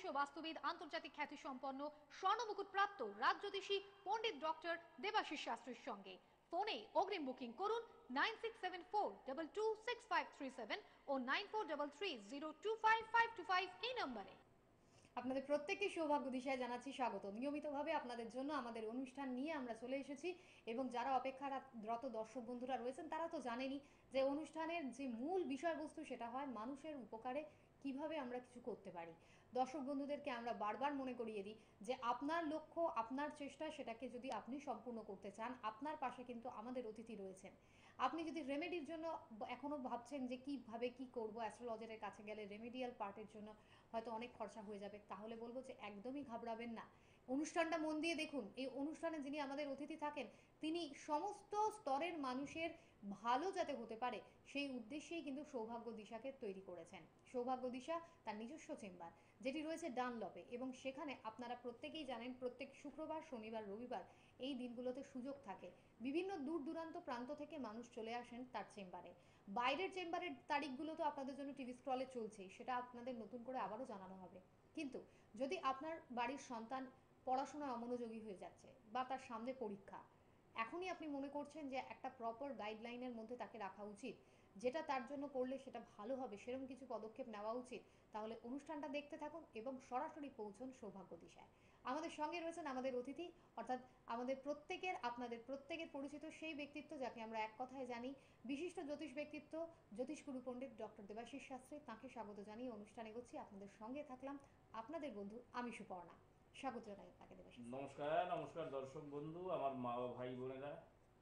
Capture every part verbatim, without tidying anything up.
ও বাস্তুবিদ, আন্তর্জাতিক খ্যাতি সম্পন্ন স্বর্ণমুকুট প্রাপ্ত রাজ্যদেশী পণ্ডিত ডক্টর দেবাশিস শাস্ত্রীর সঙ্গে। ফোনে অগ্রিম বুকিং করুন nine six seven four two two six five three seven o nine four three three zero two five five two five এই নম্বরে। আপনাদের প্রত্যেককে সৌভাগ্য দিশায় জানাচ্ছি স্বাগত। নিয়মিতভাবে আপনাদের জন্য আমাদের অনুষ্ঠান নিয়ে আমরা চলে এসেছি এবং যারা অপেক্ষারত দর্শক বন্ধুরা রয়েছেন তারা তো জানেনই যে অনুষ্ঠানের যে মূল বিষয়বস্তু সেটা হয় মানুষের উপকারে কিভাবে আমরা কিছু করতে পারি। দর্শক বন্ধুদেরকে আমরা বারবার মনে করিয়ে দিই যে আপনার লক্ষ্য, আপনার চেষ্টা, সেটাকে যদি আপনি সম্পূর্ণ করতে চান, আপনার পাশে কিন্তু আমাদের অতিথি রয়েছেন। আপনি যদি রেমেডির জন্য এখনো ভাবছেন যে কিভাবে কি করব, অ্যাস্ট্রোলজারের কাছে গেলে রেমেডিয়াল পার্টের জন্য হয়তো অনেক খরচা হয়ে যাবে, তাহলে বলবো যে একদমই ঘাবড়াবেন না। অনুষ্ঠানটা মন দিয়ে দেখুন। এই অনুষ্ঠানে যিনি আমাদের অতিথি থাকেন তিনি সমস্ত স্তরের মানুষের ভালো যাতে হতে পারে সেই উদ্দেশ্যেই কিন্তু সৌভাগ্য দিশাকে তৈরি করেছেন। সৌভাগ্য দিশা তার নিজস্ব চেম্বার যেটি রয়েছে ডানলপে, এবং সেখানে আপনারা প্রত্যেকেই জানেন প্রত্যেক শুক্রবার, শনিবার, রবিবার এই দিনগুলোতে সুযোগ থাকে। বিভিন্ন দূর দূরান্ত প্রান্ত থেকে মানুষ চলে আসেন তার চেম্বারে। বাইরের চেম্বারের তারিখগুলো তো আপনাদের জন্য টিভি স্ক্রলে চলছেই, সেটা আপনাদের নতুন করে আবারও জানানো হবে। কিন্তু যদি আপনার বাড়ির সন্তান পড়াশোনায় অমনোযোগী হয়ে যাচ্ছে বা তার সামনে পরীক্ষা, এখনই আপনি মনে করছেন যে একটা প্রপার গাইডলাইনের মধ্যে তাকে রাখা উচিত, যেটা তার জন্য করলে সেটা ভালো হবে, সেরকম কিছু পদক্ষেপ নেওয়া উচিত, তাহলে অনুষ্ঠানটা দেখতে থাকুন এবং সরাসরি পৌঁছন সৌভাগ্য দিশায়। আমাদের সঙ্গে রয়েছেন আমাদের অতিথি, অর্থাৎ আমাদের প্রত্যেকের, আপনাদের প্রত্যেকের পরিচিত সেই ব্যক্তিত্ব যাকে আমরা এক কথায় জানি বিশিষ্ট জ্যোতিষ ব্যক্তিত্ব, জ্যোতিষগুরু পণ্ডিত ডক্টর দেবাশিস শাস্ত্রী। তাঁকে স্বাগত জানিয়ে অনুষ্ঠানে এগোচ্ছি। আপনাদের সঙ্গে থাকলাম আপনাদের বন্ধু আমি সুপর্ণা। স্বাগত জানাই আপনাকে দেবাশিস। নমস্কার। নমস্কার দর্শক বন্ধু, আমার মা ও ভাই বোনেরা,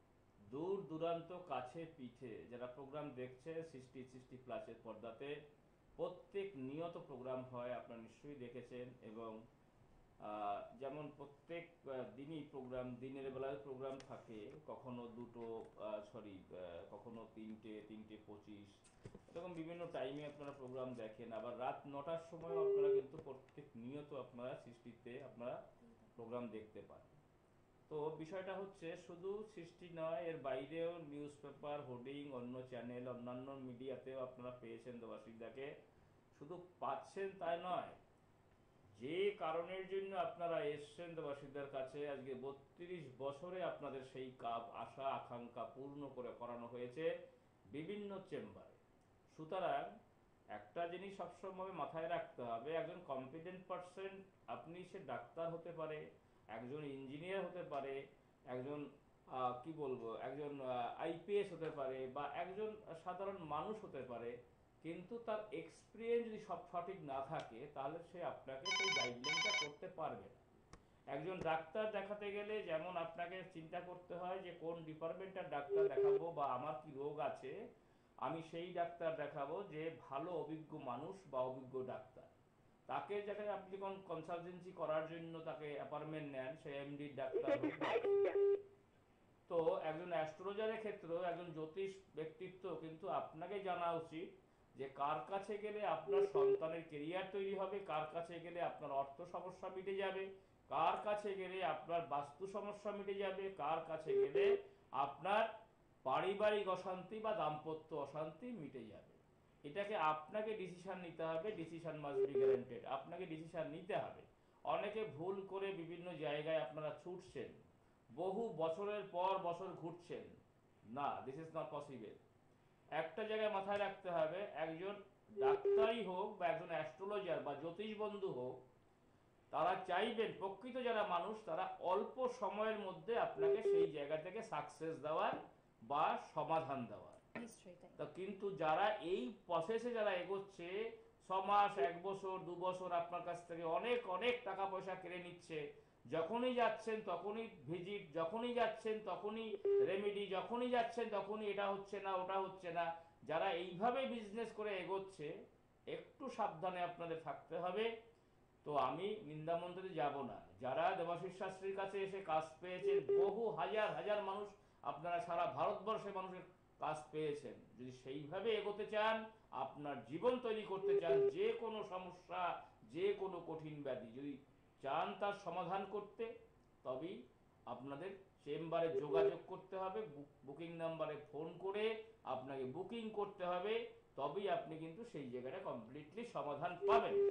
দূর দূরান্ত কাছে পিঠে যারা প্রোগ্রাম দেখছে সৃষ্টি সৃষ্টি প্লাসের পর্দাতে প্রত্যেক নিয়ত প্রোগ্রাম হয়, আপনারা নিশ্চয়ই দেখেছেন। এবং যেমন প্রত্যেক দিনই প্রোগ্রাম, দিনের বেলায় প্রোগ্রাম থাকে, কখনো দুটো সরি কখনো তিনটে তিনটে পঁচিশ এরকম বিভিন্ন টাইমে আপনারা প্রোগ্রাম দেখেন। আবার রাত নটার সময় আপনারা কিন্তু প্রত্যেক নিয়ত আপনারা সৃষ্টিতে আপনারা প্রোগ্রাম দেখতে পান। তো বিষয়টা হচ্ছে শুধু সৃষ্টি নয়, এর বাইরেও নিউজ পেপার, হোর্ডিং, অন্য চ্যানেল, অন্যান্য মিডিয়াতেও আপনারা পেয়েছেন দেবাশিসদাকে। শুধু পাচ্ছেন তাই নয়, যে কারণের জন্য আপনারা এসছেন দেবাশিসদার কাছে, আজকে বত্রিশ বছরে আপনাদের সেই কাপ আশা আকাঙ্ক্ষা পূর্ণ করে করানো হয়েছে বিভিন্ন চেম্বারে। সুতরাং একটা জিনিস সবসময় মাথায় রাখতে হবে, একজন কম্পিটেন্ট পার্সন, আপনি সে ডাক্তার হতে পারে, একজন ইঞ্জিনিয়ার হতে পারে, একজন কি বলবো একজন আইপিএস হতে পারে, বা একজন সাধারণ মানুষ হতে পারে, কিন্তু তার এক্সপিরিয়েন্স যদি সব সঠিক না থাকে তাহলে সে আপনাকে সেই গাইডলাইনটা করতে পারবে না। একজন ডাক্তার দেখাতে গেলে যেমন আপনাকে চিন্তা করতে হয় যে কোন ডিপার্টমেন্টের ডাক্তার দেখাবো, বা আমার কি রোগ আছে, আমি সেই ডাক্তার দেখাবো যে ভালো অভিজ্ঞ মানুষ বা অভিজ্ঞ ডাক্তার। তাকে যাকে আপনি যখন কনসালটেন্সি করার জন্য তাকে অ্যাপয়েন্টমেন্ট নেন, সে এমডি ডাক্তার হোক। তো একজন অ্যাস্ট্রোলজারের ক্ষেত্রেও, একজন জ্যোতিষ ব্যক্তিত্ব কিন্তু আপনাকে জানা উচিত যে কার কাছে গেলে আপনার সন্তানের কেরিয়ার তৈরি হবে, কার কাছে গেলে আপনার অর্থ সমস্যা মিটে যাবে, কার কাছে গেলে আপনার বাস্তু সমস্যা মিটে যাবে, কার কাছে গেলে আপনার পারিবারিক অশান্তি বা দাম্পত্য অশান্তি মিটে যাবে। এটাকে আপনাকে ডিসিশন নিতে হবে। Decision must be guaranteed. আপনাকে ডিসিশন নিতে হবে। অনেকে ভুল করে বিভিন্ন জায়গায় আপনারা ছুটছেন, বহু বছরের পর বছর ঘুরছেন না, দিস ইজ নট পসিবল। একটা জায়গায় মাথায় রাখতে হবে, একজন ডাক্তারই হোক বা একজন অ্যাস্ট্রোলজার বা জ্যোতিষ বন্ধু হোক, তারা চাইবেন, প্রকৃত যারা মানুষ তারা অল্প সময়ের মধ্যে আপনাকে সেই জায়গা থেকে সাকসেস দেওয়ার বা সমাধান দেওয়ার। তা কিন্তু যারা এই প্রসেসে যারা এগোচ্ছে, ছ মাস, এক বছর, দু বছর আপনার কাছ থেকে অনেক অনেক টাকা পয়সা কেড়ে নিচ্ছে, যখনই যাচ্ছেন তখনই ভিজিট, যখনই যাচ্ছেন তখনই রেমেডি, যখনই যাচ্ছেন তখনই এটা হচ্ছে না, ওটা হচ্ছে না, যারা এইভাবে বিজনেস করে এগোচ্ছে, একটু সাবধানে আপনাদের থাকতে হবে। তো আমি নিন্দামন্ত্রে যাব না। যারা দেবাশিস শাস্ত্রীর কাছে এসে কাজ পেয়েছেন, বহু হাজার হাজার মানুষ, আপনারা সারা ভারতবর্ষে মানুষের কাজ পেয়েছেন, যদি সেইভাবে এগোতে চান, আপনার জীবন তৈরি করতে চান, যে কোনো সমস্যা, যে কোনো কঠিন ব্যাধি যদি চান তার সমাধান করতে, তবেই আপনাদের চেম্বারে যোগাযোগ করতে হবে, বুকিং নাম্বারে ফোন করে আপনাকে বুকিং করতে হবে, তবেই আপনি কিন্তু সেই জায়গাটা কমপ্লিটলি সমাধান পাবেন।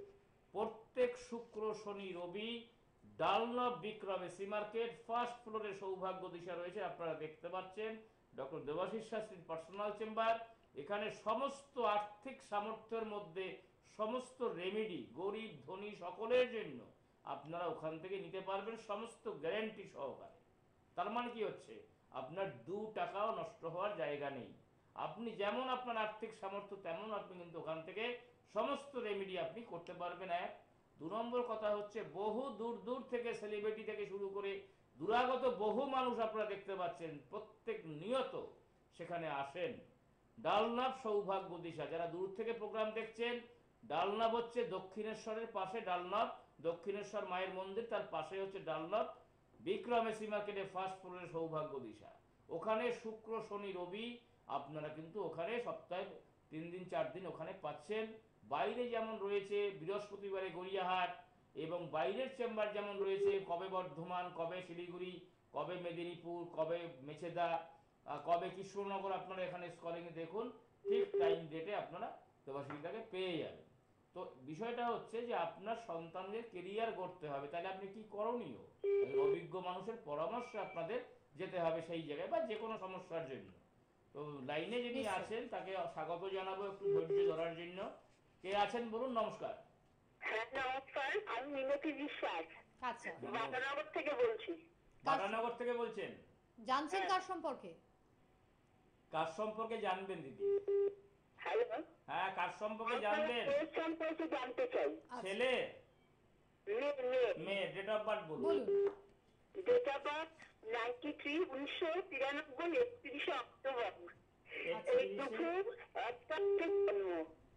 প্রত্যেক শুক্র শনি রবি Dalnab Vikram AC market first ফ্লোরে সৌভাগ্য দিশা রয়েছে, আপনারা দেখতে পাচ্ছেন ডক্টর দেবাশিস শাস্ত্রীর পার্সোনাল চেম্বার। এখানে সমস্ত আর্থিক সামর্থ্যের মধ্যে সমস্ত রেমেডি গরিব ধনী সকলের জন্য আপনারা ওখান থেকে নিতে পারবেন, সমস্ত গ্যারান্টি সহকারে। তার মানে কি হচ্ছে, আপনার দু টাকাও নষ্ট হওয়ার জায়গা নেই। আপনি যেমন আপনার আর্থিক সামর্থ্য তেমন আপনি কিন্তু ওখান থেকে সমস্ত রেমেডি আপনি করতে পারবেন। এক দু নম্বর কথা হচ্ছে, বহু দূর দূর থেকে সেলিব্রিটি থেকে শুরু করে দূরাগত বহু মানুষ আপনারা দেখতে পাচ্ছেন, প্রত্যেক নিয়ত সেখানে আসেন। ডালনাব সৌভাগ্য দিশা, যারা দূর থেকে প্রোগ্রাম দেখছেন, ডালনাব হচ্ছে দক্ষিণেশ্বরের পাশে, ডালনাব দক্ষিণেশ্বর মায়ের মন্দির, তার পাশে হচ্ছে ডালনাব বিক্রম এসি মার্কেটে ফার্স্ট ফ্লোরে সৌভাগ্য দিশা। ওখানে শুক্র শনি রবি আপনারা কিন্তু ওখানে সপ্তাহে তিন দিন চার দিন ওখানে পাচ্ছেন। বাইরে যেমন রয়েছে বৃহস্পতিবারে গড়িয়াহাট, এবং বাইরের চেম্বার যেমন রয়েছে কবে বর্ধমান, কবে শিলিগুড়ি, কবে মেদিনীপুর, কবে মেছেদা, কবে কৃষ্ণনগর, আপনারা এখানে স্কলিংয়ে দেখুন, ঠিক টাইম ডেটে আপনারা দেবাশিসদাকে পেয়ে যাবেন। তো বিষয়টা হচ্ছে যে আপনার সন্তানদের কেরিয়ার গড়তে হবে, তাহলে আপনি কি করণীয়, অভিজ্ঞ মানুষের পরামর্শে আপনাদের যেতে হবে সেই জায়গায়, বা যে কোনো সমস্যার জন্য। তো লাইনে যিনি আছেন তাকে স্বাগত জানাবো একটু ধৈর্য ধরার জন্য। কে আছেন বলুন? নমস্কার। হ্যাঁ নমস্কার, আমি মিনতি বিশ্বাস আচ্ছা, বাটানগর থেকে বলছি। বাটানগর থেকে বলছেন? জানছেন কার সম্পর্কে? কার সম্পর্কে জানবেন দিদি? হ্যালো, হ্যাঁ, কার সম্পর্কে জানবেন? এর সম্পর্কে জানতে চাই। ছেলে মেয়ে মেয়ে মেয়ে ডেট অফ বার্থ বলুন। বলুন। Date of birth ninety three উনিশশো তিরানব্বই একত্রিশে অক্টোবর, এই দুপুর একটা জন্ম।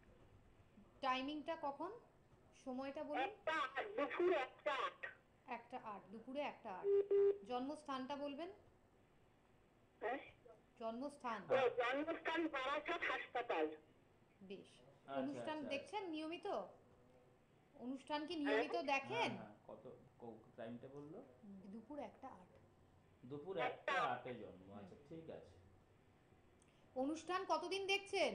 টাইমিংটা কখন, সময়টা বলুন? একটা আট, দুপুর একটা আট। একটা আট, দুপুরে একটা আট। জন্মস্থানটা বলবেন? হ্যাঁ, জন্মস্থান? ও জন্মস্থান বারাসাত হাসপাতাল। বেশ। আচ্ছা, অনুষ্ঠান আচ্ছা। দেখছেন নিয়মিত? অনুষ্ঠান কি নিয়মিত দেখেন? হ্যাঁ, হ্যাঁ, কত টাইমটা বললো? দুপুর একটা আট। দুপুর একটা আটে জন্ম। আচ্ছা, ঠিক আছে। অনুষ্ঠান কতদিন দেখছেন?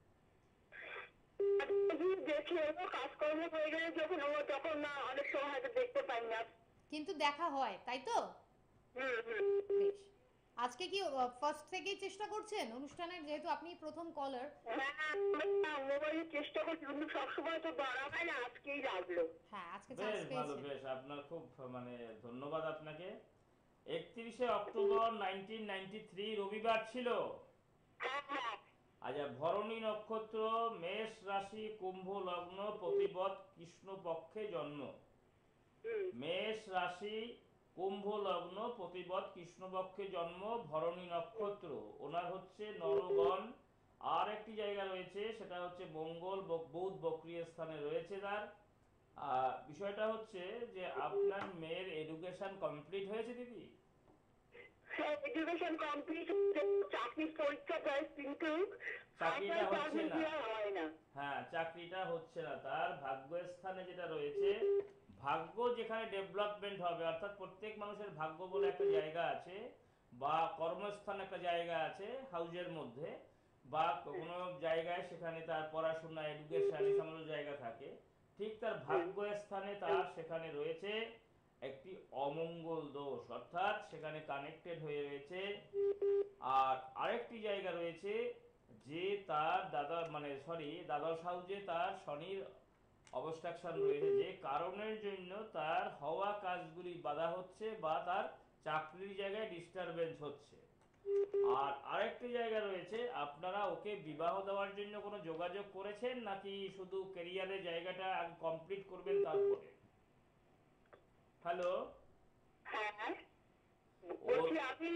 দেখি ও কাজকর্ম হয়ে গেলে যখন ও তখন না অনেক সময় হয়তো দেখতে পাই না। কিন্তু দেখা হয়, তাই তো? হুম হুম। বেশ। আজকে কি ফার্স্ট থেকেই চেষ্টা করছেন অনুষ্ঠানের, যেহেতু আপনি প্রথম কলার? হ্যাঁ, মোবাইলে চেষ্টা করছি কিন্তু সবসময় তো ধরা হয় না, আজকেই লাগলো। হ্যাঁ, আজকে বেশ চান্স ভালো, পেয়েছেন। বেশ, আপনার খুব মানে ধন্যবাদ আপনাকে। একত্রিশে অক্টোবর নাইনটিন নাইনটি থ্রি রবিবার ছিল। হ্যাঁ হ্যাঁ। আচ্ছা, ভরণী নক্ষত্র, মেষ রাশি, কুম্ভ লগ্ন, প্রতিপদ কৃষ্ণ পক্ষে জন্ম। হুম। মেষ রাশি, কুম্ভ লগ্ন, প্রতিপদ কৃষ্ণপক্ষে জন্ম, ভরণী নক্ষত্র। ওনার হচ্ছে নরগণ। আর একটি জায়গা রয়েছে, সেটা হচ্ছে মঙ্গল বুধ বক্রিয় স্থানে রয়েছে তার। আহ, বিষয়টা হচ্ছে যে আপনার মেয়ের এডুকেশন কমপ্লিট হয়েছে দিদি? হ্যাঁ, এডুকেশন কমপ্লিট, চাকরির পরীক্ষা দেয় কিন্তু চাকরিটা হচ্ছে না। চাকরি হয় না। হ্যাঁ, চাকরিটা হচ্ছে না। তার ভাগ্য স্থানে যেটা রয়েছে, ভাগ্য যেখানে ডেভেলপমেন্ট হবে, অর্থাৎ প্রত্যেক মানুষের ভাগ্য বলে একটা জায়গা আছে, বা কর্মস্থান একটা জায়গা আছে হাউজের মধ্যে, বা কোনো জায়গায় সেখানে তার পড়াশোনা এডুকেশন এই সমস্ত জায়গা থাকে। ঠিক তার ভাগ্য স্থানে তার সেখানে রয়েছে একটি অমঙ্গল দোষ, অর্থাৎ সেখানে কানেক্টেড হয়ে রয়েছে। আর আরেকটি জায়গা রয়েছে যে তার দাদা মানে সরি দ্বাদশ হাউজে তার শনির অবস্ট্রাকশন রয়েছে, যে কারণের জন্য তার হওয়া কাজগুলি বাধা হচ্ছে বা তার চাকরির জায়গায় ডিস্টারবেন্স হচ্ছে। আর আরেকটি জায়গা রয়েছে, আপনারা ওকে বিবাহ দেওয়ার জন্য কোনো যোগাযোগ করেছেন নাকি শুধু ক্যারিয়ারের জায়গাটা কমপ্লিট করবেন তারপরে? হ্যালো, হ্যাঁ বলছি আমি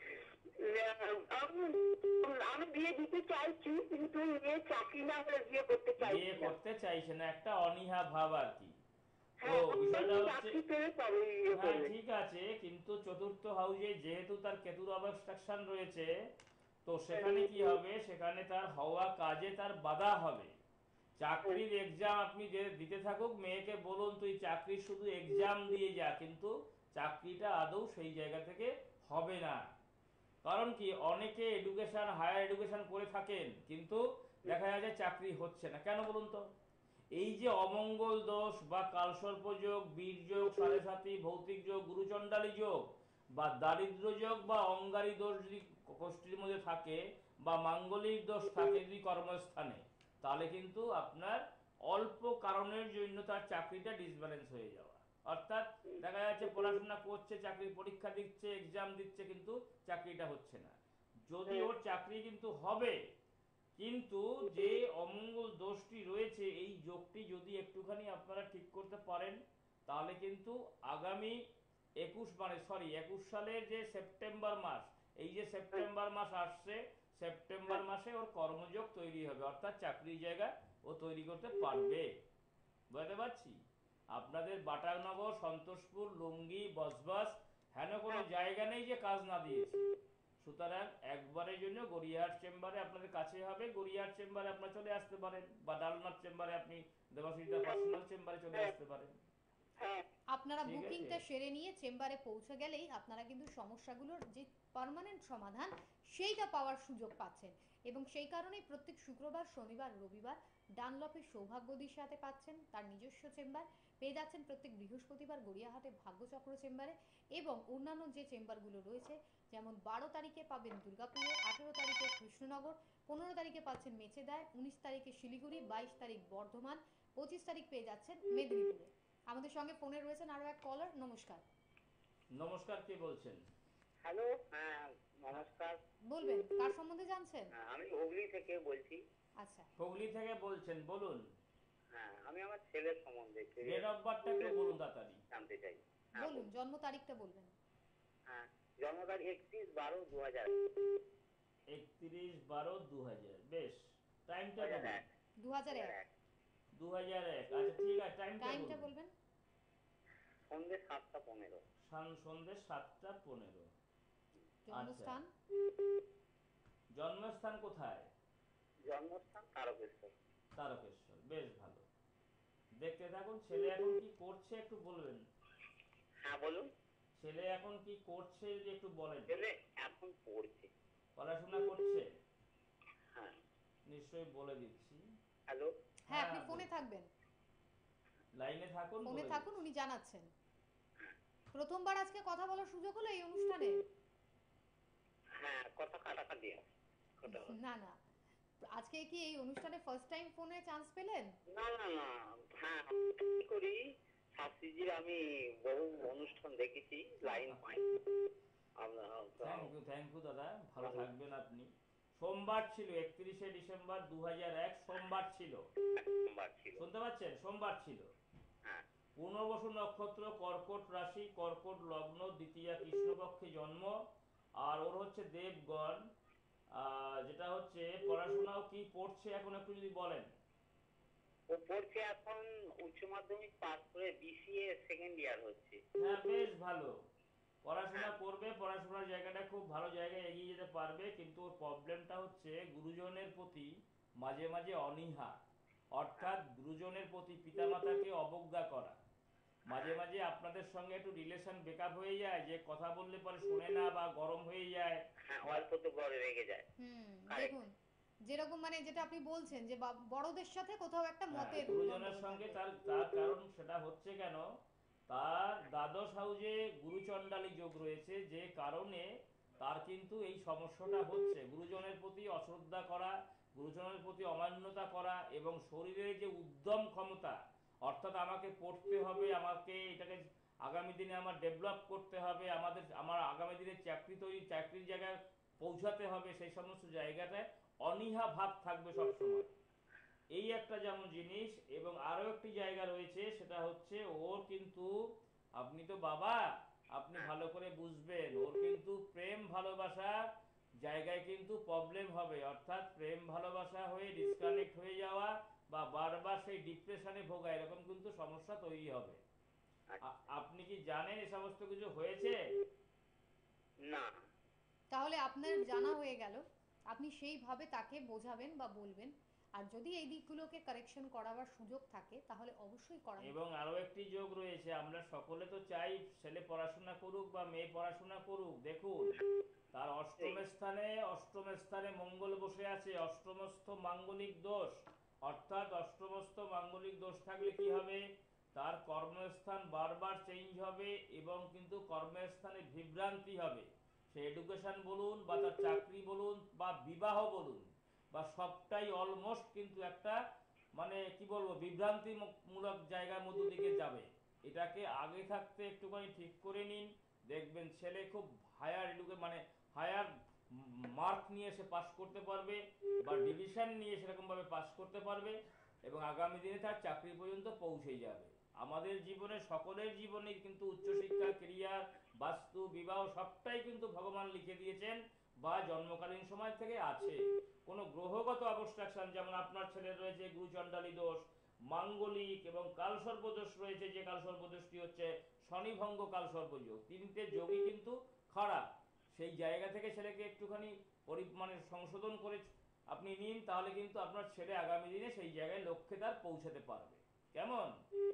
আমি বিয়ে দিতে চাইছি কিন্তু মেয়ে চাকরি না হলে বিয়ে করতে চাইছি বিয়ে না। করতে চাইছে না, একটা অনীহা ভাব আর কি। তো হ্যাঁ, বিষয়টা হচ্ছে, চাকরি পেলে তবে বিয়ে হ্যাঁ করবে। ঠিক আছে, কিন্তু চতুর্থ হাউজে যেহেতু তার কেতুর অবস্ট্রাকশন রয়েছে, তো সেখানে কি হবে, সেখানে তার হওয়া কাজে তার বাধা হবে। চাকরির এক্সাম আপনি যে দিতে থাকুক, মেয়েকে বলুন তুই চাকরির শুধু এক্সাম দিয়ে যা, কিন্তু চাকরিটা আদৌ সেই জায়গা থেকে হবে না। কারণ কি, অনেকে এডুকেশন হায়ার এডুকেশন করে থাকেন কিন্তু দেখা যায় চাকরি হচ্ছে না। কেন বলুন তো? এই যে অমঙ্গল দোষ বা কালসর্প যোগ, বীর যোগ, সাড়ে সাতি, ভৌতিক যোগ, গুরুচণ্ডালী যোগ বা দারিদ্র যোগ বা অঙ্গারী দোষ যদি কোষ্ঠীর মধ্যে থাকে বা মাঙ্গলিক দোষ থাকে যদি কর্মস্থানে, তাহলে কিন্তু আপনার অল্প কারণের জন্য তার চাকরিটা ডিসব্যালেন্স হয়ে যাওয়া। অর্থাৎ দেখা যাচ্ছে পড়াশোনা করছে, চাকরি পরীক্ষা দিচ্ছে, এক্সাম দিচ্ছে, কিন্তু চাকরিটা হচ্ছে না। যদি ওর চাকরি কিন্তু হবে, কিন্তু যে অমঙ্গল দোষটি রয়েছে এই যোগটি যদি একটুখানি আপনারা ঠিক করতে পারেন, তাহলে কিন্তু আগামী একুশ মানে সরি একুশ সালের যে সেপ্টেম্বর মাস, এই যে সেপ্টেম্বর মাস আসছে, সেপ্টেম্বর মাসে ওর কর্মযোগ তৈরি হবে, অর্থাৎ চাকরির জায়গা ও তৈরি করতে পারবে। বুঝতে পারছি? আপনাদের বাটানগর, সন্তোষপুর, লুঙ্গি, বসবাস হেন কোনো জায়গা নেই যে কাজ না দিয়েছে। সুতরাং একবারের জন্য গড়িয়াহাট চেম্বারে আপনাদের কাছে হবে, গড়িয়াহাট চেম্বারে আপনারা চলে আসতে পারেন, বা ডালনাথ চেম্বারে আপনি দেবাশিসদা পার্সোনাল চেম্বারে চলে আসতে পারেন। আপনারা ঠিক আছে। বুকিংটা সেরে নিয়ে চেম্বারে পৌঁছে গেলেই আপনারা কিন্তু সমস্যাগুলোর যে পার্মানেন্ট সমাধান সেইটা পাওয়ার সুযোগ পাচ্ছেন। এবং সেই কারণেই প্রত্যেক শুক্রবার, শনিবার, রবিবার ডানলপের সৌভাগ্য দিশাতে পাচ্ছেন তার নিজস্ব চেম্বার, পেয়ে যাচ্ছেন প্রত্যেক বৃহস্পতিবার গড়িয়াহাটে ভাগ্যচক্র চেম্বারে, এবং অন্যান্য যে চেম্বারগুলো রয়েছে যেমন বারো তারিখে পাবেন দুর্গাপুরে, আঠেরো তারিখে কৃষ্ণনগর, পনেরো তারিখে পাচ্ছেন মেচেদায়, উনিশ তারিখে শিলিগুড়ি, বাইশ তারিখ বর্ধমান, পঁচিশ তারিখ পেয়ে যাচ্ছেন মেদিনীপুরে। আমাদের সঙ্গে ফোনে রয়েছেন আরো এক কলার। নমস্কার। নমস্কার, কে বলছেন? হ্যালো, হ্যাঁ নমস্কার। বলবেন কার সম্বন্ধে জানছেন? হ্যাঁ, আমি হুগলি থেকে বলছি। আচ্ছা, হুগলি থেকে বলছেন, বলুন। হ্যাঁ, আমি আমার ছেলের সম্বন্ধে ডেট অফ বার্থটা একটু বলুন তাড়াতাড়ি। জানতে চাই। হ্যাঁ, বলুন জন্ম তারিখটা বলবেন। হ্যাঁ, জন্ম তারিখ একত্রিশ বারো দু হাজার একত্রিশ বারো দু হাজার। বেশ, টাইমটা এক বলুন। দু হাজার এক। দু হাজার এক। আচ্ছা ঠিক আছে, টাইমটা টাইমটা বলুন। বলবেন। সন্ধ্যে সাতটা পনেরো। সান- সন্ধ্যে সাতটা পনেরো। জন্মস্থান? জন্মস্থান কোথায়? জন্মস্থান তারকেশ্বর। তারকেশ্বর। বেশ ভালো, দেখতে থাকুন। ছেলে এখন কি করছে একটু বলবেন? হ্যাঁ বলুন। ছেলে এখন কি করছে যদি একটু বলেন। ছেলে এখন পড়ছে। পড়াশোনা করছে? হ্যাঁ। নিশ্চয়ই বলে দিচ্ছি। হ্যালো। হ্যাঁ, আপনি হ্যাঁ, ফোনে বলুন। থাকবেন, লাইনে থাকুন, ফোনে বলে থাকুন, উনি জানাচ্ছেন। প্রথমবার আজকে কথা বলার সুযোগ হলো এই অনুষ্ঠানে? হ্যাঁ, কথা কাটাকাটি আছে। কথা বল। না না, আজকে কি এই অনুষ্ঠানে ফার্স্ট টাইম ফোনে চান্স পেলেন? না না না, হ্যাঁ কি করি শাস্ত্রীজির আমি বহু অনুষ্ঠান দেখেছি, লাইন পাই। থ্যাংক ইউ, থ্যাংক ইউ দাদা, ভালো থাকবেন আপনি। সোমবার ছিল, একত্রিশে ডিসেম্বর দু হাজার এক, সোমবার ছিল। সোমবার ছিল। শুনতে পাচ্ছেন? সোমবার ছিল। হ্যাঁ। পুনর্বসু নক্ষত্র, কর্কট রাশি, কর্কট লগ্ন, দ্বিতীয়া কৃষ্ণপক্ষে জন্ম। আর ওর হচ্ছে দেবগণ, আহ, যেটা হচ্ছে পড়াশোনাও কি পড়ছে এখন একটু যদি বলেন। ও পড়ছে এখন উচ্চ মাধ্যমিক পাস করে বিসিএ সেকেন্ড ইয়ার হচ্ছে। হ্যাঁ, বেশ ভালো। পড়াশোনা করবে, পড়াশোনার জায়গাটা খুব ভালো জায়গায় এগিয়ে যেতে পারবে, কিন্তু ওর প্রবলেমটা হচ্ছে গুরুজনের প্রতি মাঝে মাঝে অনীহা, অর্থাৎ গুরুজনের প্রতি পিতামাতাকে অবজ্ঞা করা। মাঝে মাঝে আপনাদের সঙ্গে একটু রিলেশন ব্রেকআপ হয়ে যায়, যে কথা বললে পরে শোনে না বা গরম হয়ে যায়। হ্যাঁ, অল্প তো গড়ে রেগে যায়। হুম, Correct. দেখুন যেরকম মানে যেটা আপনি বলছেন যে বা- বড়দের সাথে কোথাও একটা হ্যাঁ, মতের গুরুজনের গন্ডগোল সঙ্গে থাকে। তার তার কারণ সেটা হচ্ছে কেন, তার দ্বাদশ হাউজে গুরুচণ্ডালী যোগ রয়েছে, যে কারণে তার কিন্তু এই সমস্যাটা হচ্ছে। গুরুজনের প্রতি অশ্রদ্ধা করা, গুরুজনের প্রতি অমান্যতা করা, এবং শরীরের যে উদ্যম ক্ষমতা, অর্থাৎ আমাকে পড়তে হবে, আমাকে এটাকে আগামী দিনে আমার ডেভেলপ করতে হবে, আমাদের আমার আগামী দিনে চাকরি তৈরি চাকরির জায়গায় পৌঁছাতে হবে, সেই সমস্ত জায়গাটায় অনীহা ভাব থাকবে সবসময়। এই একটা যেমন জিনিস, এবং আরো একটি জায়গা রয়েছে, সেটা হচ্ছে ওর কিন্তু, আপনি তো বাবা, আপনি ভালো করে বুঝবেন, ওর কিন্তু প্রেম ভালোবাসা জায়গায় কিন্তু প্রবলেম হবে, অর্থাৎ প্রেম ভালোবাসা হয়ে ডিসকানেক্ট হয়ে যাওয়া বা বারবার সেই ডিপ্রেশনে ভোগা, এরকম কিন্তু সমস্যা তৈরি হবে। আ- আপনি কি জানেন এ সমস্ত কিছু হয়েছে? না। তাহলে আপনার জানা হয়ে গেল, আপনি সেইভাবে তাকে বোঝাবেন বা বলবেন, আর যদি এই দিকগুলোকে কারেকশন করাবার সুযোগ থাকে তাহলে অবশ্যই করাবেন। এবং আরো একটি যোগ রয়েছে, আমরা সকলে তো চাই ছেলে পড়াশোনা করুক বা মেয়ে পড়াশোনা করুক। দেখুন, তার অষ্টম স্থানে অষ্টম স্থানে মঙ্গল বসে আছে, অষ্টমস্থ মাঙ্গলিক দোষ, অর্থাৎ অষ্টমস্ত মাঙ্গলিক দোষ থাকলে কি হবে, তার কর্মস্থান বারবার চেঞ্জ হবে এবং কিন্তু কর্মস্থানে বিভ্রান্তি হবে। সে এডুকেশন বলুন বা তার চাকরি বলুন বা বিবাহ বলুন বা সবটাই অলমোস্ট কিন্তু একটা মানে কি বলবো বিভ্রান্তিমূলক জায়গার মধ্য দিকে যাবে। এটাকে আগে থাকতে একটুখানি ঠিক করে নিন, দেখবেন ছেলে খুব হায়ার এডুকে মানে হায়ার মার্ক নিয়ে সে পাস করতে পারবে বা ডিভিশন নিয়ে সেরকম ভাবে পাস করতে পারবে এবং আগামী দিনে তার চাকরি পর্যন্ত পৌঁছে যাবে। আমাদের জীবনে সকলের জীবনে কিন্তু উচ্চশিক্ষা, ক্যারিয়ার, বাস্তু, বিবাহ সবটাই কিন্তু ভগবান লিখে দিয়েছেন বা জন্মকালীন সময় থেকে আছে। কোনো গ্রহগত অবস্ট্রাকশন যেমন আপনার ছেলের রয়েছে গুরুচণ্ডালী দোষ, মাঙ্গলিক এবং কালসর্প দোষ রয়েছে, যে কালসর্প দোষটি হচ্ছে শনিভঙ্গ কালসর্প যোগ, তিনটে যোগই কিন্তু খারাপ। সেই জায়গা থেকে ছেলেকে একটুখানি মানে সংশোধন করে আপনি নিন, তাহলে কিন্তু আপনার ছেলে আগামী দিনে সেই জায়গায় লক্ষ্যে তার পৌঁছাতে পারবে। কেমন?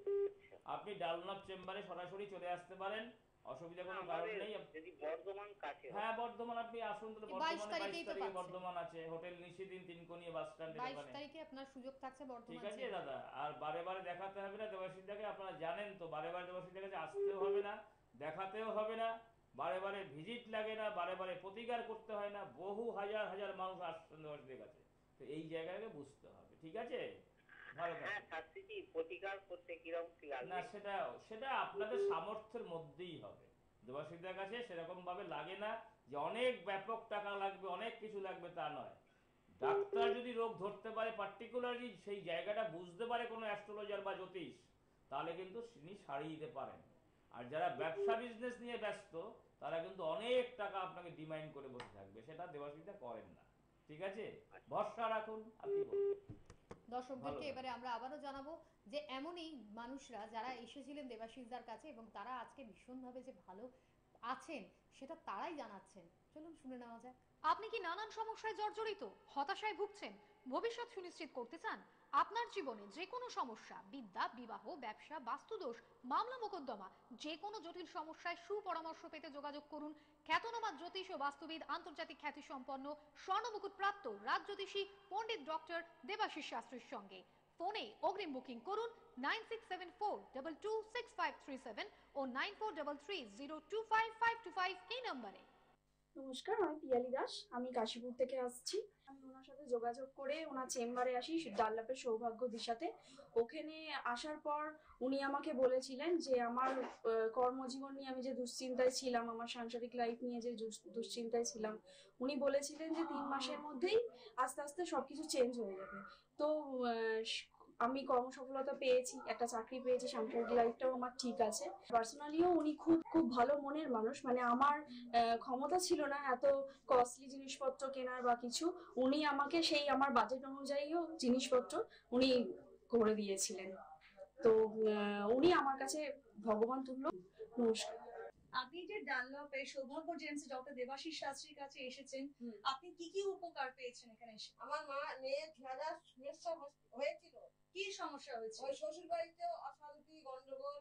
আপনি ডালনাথ চেম্বারে সরাসরি চলে আসতে পারেন, অসুবিধা কোনো কারণ নেই। যদি বর্ধমান কাছে হয়। হ্যাঁ বর্ধমান আপনি আসুন, তাহলে এই বর্ধমানে বাইশ বাইশ তারিখেই তো তারিখে পাচ্ছেন। বর্ধমান আছে, হোটেল নিশিদিন তিনকোনিয়া বাস স্ট্যান্ডের বাইশ ওখানে। তারিখে আপনার সুযোগ থাকছে ঠিক বর্ধমান আছে জেলায়। দাদা, আর বারে বারে দেখাতে হবে না দেবাশিসদাকে, আপনারা জানেন তো বারে বারে দেবাশিসদার কাছে আসতেও হবে না, দেখাতেও হবে না, বারে বারে ভিজিট লাগে না, বারে বারে প্রতিকার করতে হয় না, বহু হাজার হাজার মানুষ আসছেন দেবাশিসদের কাছে। তো এই জায়গাটাকে বুঝতে হবে, ঠিক আছে? ভালো হ্যাঁ থাকবেন। শাস্ত্রীজি প্রতিকার করতে কিরকম কি না লাগবে? সেটা সেটা আপনাদের সামর্থ্যের মধ্যেই হবে। দেবাশিসদার কাছে সেরকম ভাবে লাগে না যে অনেক ব্যাপক টাকা লাগবে, অনেক কিছু লাগবে, তা নয়। ডাক্তার যদি রোগ ধরতে পারে, পার্টিকুলারলি সেই জায়গাটা বুঝতে পারে কোনো অ্যাস্ট্রোলজার বা জ্যোতিষ, তাহলে কিন্তু তিনি সারিয়ে দিতে পারেন। আর যারা ব্যবসা বিজনেস নিয়ে ব্যস্ত তারা কিন্তু অনেক টাকা আপনাকে ডিমান্ড করে বসে থাকবে, সেটা দেবাশিসদা করেন না। ঠিক আছে, ভরসা রাখুন। আপনি বলুন। দর্শকদেরকে ভালো। এবারে আমরা আবারও জানাবো যে এমনই মানুষরা যারা এসেছিলেন দেবাশিসদার কাছে এবং তারা আজকে ভীষণভাবে যে ভালো আছেন সেটা তারাই জানাচ্ছেন। চলুন শুনে নেওয়া যাক। আপনি কি নানান সমস্যায় জর্জরিত, হতাশায় ভুগছেন, ভবিষ্যৎ সুনিশ্চিত করতে চান? আপনার জীবনে যে কোনো সমস্যা, বিদ্যা, বিবাহ, ব্যবসা, বাস্তুদোষ, মামলা মোকদ্দমা, যে কোনো জটিল সমস্যায় সুপরামর্শ পেতে যোগাযোগ করুন খ্যাতনামা জ্যোতিষ ও বাস্তুবিদ, আন্তর্জাতিক খ্যাতি সম্পন্ন, স্বর্ণমুকুট প্রাপ্ত রাজজ্যোতিষী পণ্ডিত ডক্টর দেবাশিস শাস্ত্রীর সঙ্গে। ফোনে অগ্রিম বুকিং করুন nine six seven four two two six five three seven o nine four three three zero two five five two five এই নম্বরে। নমস্কার, আমি পিয়ালি দাস, আমি কাশীপুর থেকে আসছি। আমি ওনার সাথে যোগাযোগ করে ওনার চেম্বারে আসি ডানলপের সৌভাগ্য দিশাতে। ওখানে আসার পর উনি আমাকে বলেছিলেন যে আমার আহ, কর্মজীবন নিয়ে আমি যে দুশ্চিন্তায় ছিলাম, আমার সাংসারিক লাইফ নিয়ে যে দুস- দুশ্চিন্তায় ছিলাম, উনি বলেছিলেন যে তিন মাসের মধ্যেই আস্তে আস্তে সবকিছু চেঞ্জ হয়ে যাবে। তো আহ, আমি কর্মসফলতা পেয়েছি, একটা চাকরি পেয়েছি, সাংসারিক লাইফটাও আমার ঠিক আছে। পার্সোনালিও উনি খুব খুব ভালো মনের মানুষ, মানে আমার আহ, ক্ষমতা ছিল না এত কস্টলি জিনিসপত্র কেনার বা কিছু, উনি আমাকে সেই আমার বাজেট অনুযায়ীও জিনিসপত্র উনি করে দিয়েছিলেন। তো আহ, উনি আমার কাছে ভগবান তুল্য। নমস্কার। আপনি যে ডানলপ এই সৌভাগ্য জেমস ডক্টর দেবাশিস শাস্ত্রীর কাছে এসেছেন, হুম। আপনি কি কি উপকার পেয়েছেন এখানে এসে? আমার মা মেয়ের ঝাড়া সমস্যা হয়েছিল, কি সমস্যা হয়েছে? ওই শ্বশুর বাড়িতে অশান্তি গন্ডগোল,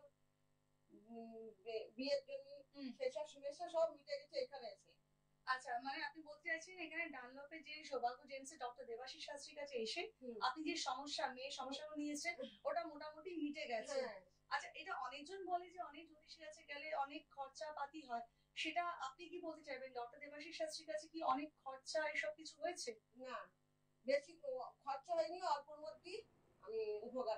উম, বে- বিয়ের জন্য হুম। সেসব সমস্যা সব মিটে গেছে এখানে এসে। আচ্ছা, মানে আপনি বলতে চাইছেন এখানে ডানলপে যে সৌভাগ্য জেমস ডক্টর দেবাশিস শাস্ত্রীর কাছে এসে হুম। আপনি যে সমস্যা মেয়ের সমস্যাগুলো নিয়েছেন ওটা মোটামুটি মিটে গেছে। হ্যাঁ। আচ্ছা, এটা অনেকজন বলে যে অনেক জ্যোতিষীর কাছে গেলে অনেক খরচা পাতি হয়, সেটা আপনি কি বলতে চাইবেন? ডক্টর দেবাশিস শাস্ত্রীর কাছে কি অনেক খরচা এসব কিছু হয়েছে? না, বেশি ক- খরচা হয়নি, অল্পর মধ্যেই আমি উপকার।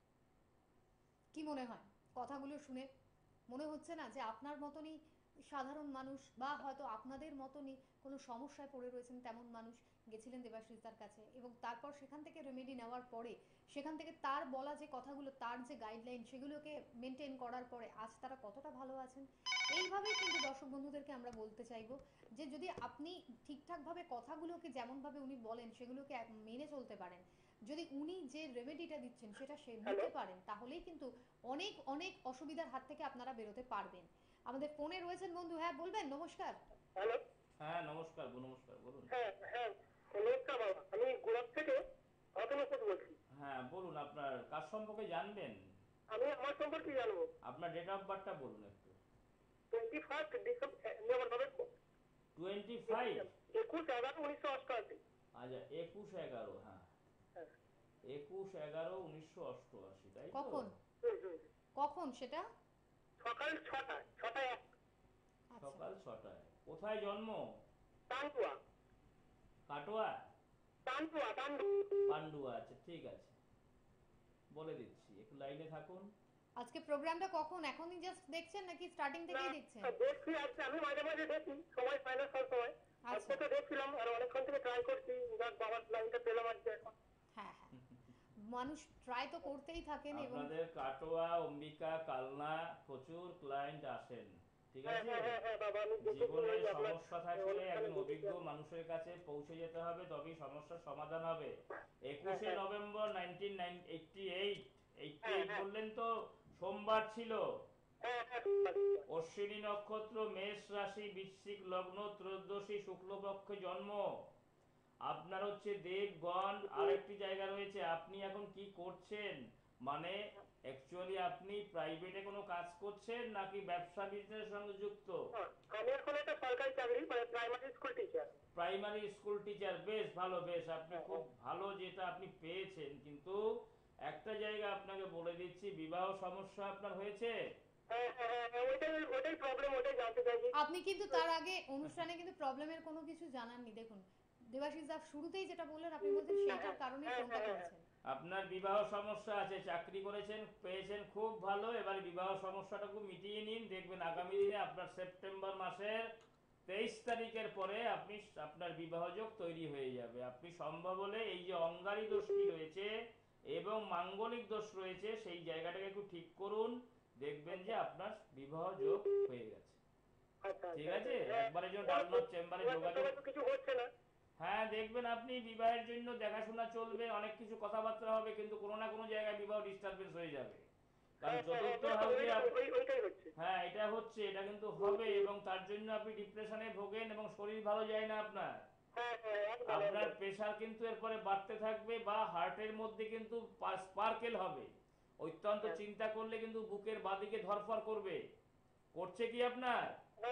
কি মনে হয় কথাগুলো শুনে? মনে হচ্ছে না যে আপনার মতনই সাধারণ মানুষ বা হয়তো আপনাদের মতনই কোনো সমস্যায় পড়ে রয়েছেন তেমন মানুষ গেছিলেন দেবাশিসদার কাছে এবং তারপর সেখান থেকে রেমেডি নেওয়ার পরে সেখান থেকে তার বলা যে কথাগুলো, তার যে গাইডলাইন, সেগুলোকে মেনটেন করার পরে আজ তারা কতটা ভালো আছেন? এইভাবেই কিন্তু দর্শক বন্ধুদেরকে আমরা বলতে চাইবো যে যদি আপনি ঠিকঠাকভাবে কথাগুলোকে যেমনভাবে উনি বলেন সেগুলোকে এক- মেনে চলতে পারেন, যদি উনি যে রেমেডিটা দিচ্ছেন সেটা সে নিতে পারেন, তাহলেই কিন্তু অনেক অনেক অসুবিধার হাত থেকে আপনারা বেরোতে পারবেন। আমাদের ফোনে রয়েছেন বন্ধু, হ্যাঁ বলবেন। নমস্কার। হ্যালো। হ্যাঁ নমস্কার, নমস্কার বলুন। হ্যাঁ হ্যাঁ নমস্কার বাবা, আমি গোলাপ থেকে অতনুপুর বলছি। হ্যাঁ বলুন, আপনার কাজ সম্পর্কে জানবেন? আমি আমার সম্পর্কে জানবো। আপনার ডেট অফ বার্থটা বলুন একটু। Twenty first December twenty five একুশ এগারো উনিশশো অষ্টআশি। আচ্ছা একুশ এগারো, হ্যাঁ। হ্যাঁ। একুশ এগারো উনিশশো অষ্টআশি, তাই তো? কখন হুম, হুম। কখন সেটা? সকাল ছটায় ছটায় এক আচ্ছা, সকাল ছটায়। কোথায় জন্ম? পান্ডুয়া কাটোয়া? পান্ডুয়া পান্ডুয়া পান্ডুয়া, আচ্ছা ঠিক আছে, বলে দিচ্ছি, একটু লাইনে থাকুন। আজকে প্রোগ্রামটা কখন, এখনই জাস্ট দেখছেন নাকি স্টার্টিং থেকেই দেখছেন? দেখছি আজকে, আমি মাঝে মাঝে দেখি, সময় পাই না সব সময়। আচ্ছা, আজকে তো দেখছিলাম আর অনেকক্ষণ থেকে ট্রাই করছি, যাক বাবার লাইনটা পেলাম আজকে এখন। হ্যাঁ হ্যাঁ, মানুষ ট্রাই তো করতেই থাকেন এবং আপনাদের কাটোয়া, অম্বিকা, কালনা প্রচুর ক্লায়েন্ট আসেন, ঠিক হ্যাঁ আছে? হ্যাঁ হ্যাঁ হ্যাঁ বাবা, আমি দেখেছি জীবনে ওই আপনার সমস্যা থাকলে অনুষ্ঠানে একজন দেখেছি অভিজ্ঞ আমি। মানুষের কাছে পৌঁছে যেতে হবে, তবেই সমস্যার সমাধান হবে। একুশে হ্যাঁ। November nineteen eighty eight, eighty হ্যাঁ, এইট হ্যাঁ। বললেন তো, সোমবার ছিল। হ্যাঁ হ্যাঁ অশ্বিনী নক্ষত্র, মেষ রাশি, বৃশ্চিক লগ্ন, ত্রয়োদশী শুক্লপক্ষে জন্ম। আপনার হচ্ছে দেবগণ, আরেকটি জায়গা রয়েছে। আপনি এখন কি করছেন, মানে অ্যাকচুয়ালি আপনি প্রাইভেটে কোনো কাজ করছেন নাকি ব্যবসা বিজনেসের সঙ্গে যুক্ত? আমি এখন একটা সরকারি চাকরি, মানে primary school teacher. Primary school teacher, বেশ ভালো, বেশ, আপনি খুব ভালো যেটা আপনি পেয়েছেন। কিন্তু একটা জায়গা আপনাকে বলে দিচ্ছি, বিবাহ সমস্যা আপনার হয়েছে। হ্যাঁ হ্যাঁ হ্যাঁ, ওইটাই ওইটাই প্রবলেম, ওইটাই জানতে চাইছি। আপনি কিন্তু তার আগে অনুষ্ঠানে কিন্তু প্রবলেমের কোনো কিছু জানাননি। দেখুন দেবাশিস দা শুরুতেই যেটা বললেন, আপনি বলছেন সেইটার কারণে ফোনটা করেছেন। আপনার বিবাহ সমস্যা আছে, চাকরি করেছেন, পেয়েছেন, খুব ভালো। এবার বিবাহ সমস্যাটাকে মিটিয়ে নিন, দেখবেন আগামী দিনে আপনার সেপ্টেম্বর মাসের তেইশ তারিখের পরে আপনি আপনার বিবাহ যোগ তৈরি হয়ে যাবে। আপনি সম্ভব হলে এই যে অঙ্গারী দোষটি রয়েছে এবং মাঙ্গলিক দোষ রয়েছে, সেই জায়গাটাকে একটু ঠিক করুন, দেখবেন যে আপনার বিবাহ যোগ হয়ে গেছে। ঠিক আছে, একবারের জন্য ডালনব চেম্বারে যোগাযোগ। কিছু হচ্ছে না। হ্যাঁ, দেখবেন আপনি বিবাহের জন্য দেখাশোনা চলবে, অনেক কিছু কথাবার্তা হবে, কিন্তু কোনো না কোনো জায়গায় বিবাহ ডিস্টারবেন্স হয়ে যাবে। কারণ চতুর্থ হাউসে, হ্যাঁ এটা হচ্ছে, এটা কিন্তু হবে, এবং তার জন্য আপনি ডিপ্রেশনে ভোগেন এবং শরীর ভালো যায় না আপনার। আপনার প্রেশার কিন্তু এরপরে বাড়তে থাকবে, বা হার্টের মধ্যে কিন্তু স্পার্কেল হবে। অত্যন্ত চিন্তা করলে কিন্তু বুকের বাদিকে ধরফর করবে। করছে কি আপনার?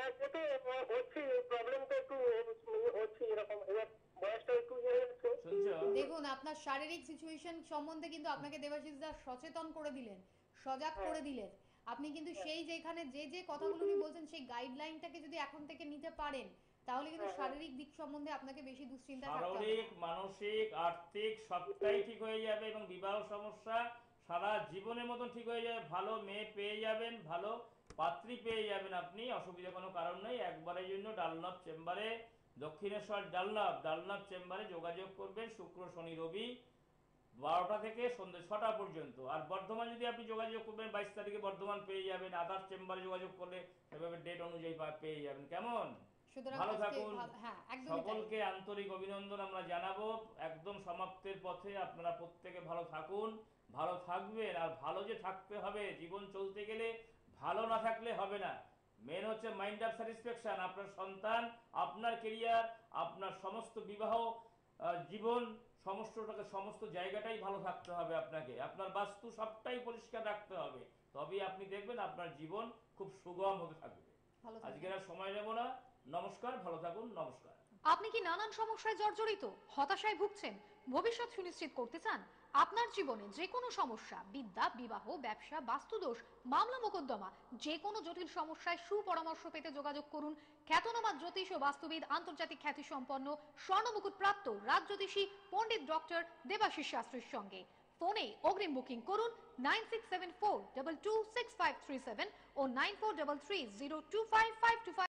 দেখুন আপনার শারীরিক সিচুয়েশন সম্বন্ধে কিন্তু আপনাকে দেবাশিস দা সচেতন করে দিলেন, সজাগ করে দিলেন। আপনি কিন্তু সেই যেখানে যে যে কথাগুলো উনি বলছেন সেই গাইডলাইনটাকে যদি এখন থেকে নিতে পারেন, তাহলে কিন্তু শারীরিক দিক সম্বন্ধে আপনাকে বেশি দুশ্চিন্তা থাকতে হবে না। শারীরিক, মানসিক, আর্থিক সবটাই ঠিক হয়ে যাবে, এবং বিবাহ সমস্যা সারা জীবনের মতন ঠিক হয়ে যাবে। ভালো মেয়ে পেয়ে যাবেন, ভালো পাত্রী পেয়ে যাবেন আপনি, অসুবিধা কোনো কারণ নেই। একবারের জন্য ডালনব চেম্বারে, দক্ষিণেশ্বর ডালনব ডালনব চেম্বারে যোগাযোগ করবেন শুক্র শনি রবি বারোটা থেকে সন্ধ্যে ছটা পর্যন্ত। আর বর্ধমান যদি আপনি যোগাযোগ করবেন, বাইশ তারিখে বর্ধমান পেয়ে যাবেন। আদার্স চেম্বারে যোগাযোগ করলে সেভাবে ডেট অনুযায়ী পেয়ে যাবেন। কেমন? ভালো থাকুন। সকলকে আন্তরিক অভিনন্দন আমরা জানাবো। একদম সমাপ্তির পথে, আপনারা প্রত্যেকে ভালো থাকুন, ভালো থাকবেন। আর ভালো যে থাকতে হবে, জীবন চলতে গেলে ভালো না থাকলে হবে না। মেন হচ্ছে মাইন্ড অফ স্যাটিসফ্যাকশন। আপনার সন্তান, আপনার কেরিয়ার, আপনার সমস্ত বিবাহ জীবন, সমস্তটাকে, সমস্ত জায়গাটাই ভালো থাকতে হবে আপনাকে। আপনার বাস্তু সবটাই পরিষ্কার রাখতে হবে, তবেই আপনি দেখবেন আপনার জীবন খুব সুগম হতে থাকবে। আজকে আর সময় নেব না, নমস্কার, ভালো থাকুন, নমস্কার। আপনি কি নানান সমস্যায় জর্জরিত, হতাশায় ভুগছেন, ভবিষ্যৎ সুনিশ্চিত করতে চান? আপনার জীবনে যে কোনো সমস্যা, বিদ্যা, বিবাহ, ব্যবসা, বাস্তুদোষ, মামলা মোকদ্দমা, যে কোনো জটিল সমস্যায় সুপরামর্শ পেতে যোগাযোগ করুন খ্যাতনামা জ্যোতিষ ও বাস্তুবিদ, আন্তর্জাতিক খ্যাতি সম্পন্ন, স্বর্ণমুকুট প্রাপ্ত রাজজ্যোতিষী পণ্ডিত ডক্টর দেবাশিস শাস্ত্রীর সঙ্গে। ফোনে অগ্রিম বুকিং করুন nine six seven four two two six five three seven o nine four three three zero two five five two five.